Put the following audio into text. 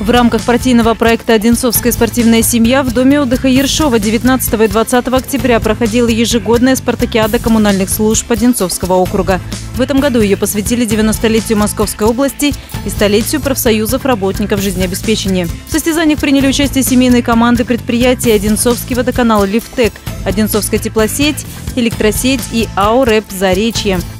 В рамках партийного проекта «Одинцовская спортивная семья» в Доме отдыха Ершова 19 и 20 октября проходила ежегодная спартакиада коммунальных служб Одинцовского округа. В этом году ее посвятили 90-летию Московской области и столетию профсоюзов работников жизнеобеспечения. В состязаниях приняли участие семейные команды предприятий Одинцовский водоканал «Лифтек», Одинцовская теплосеть, электросеть и АО РЭП «Заречье».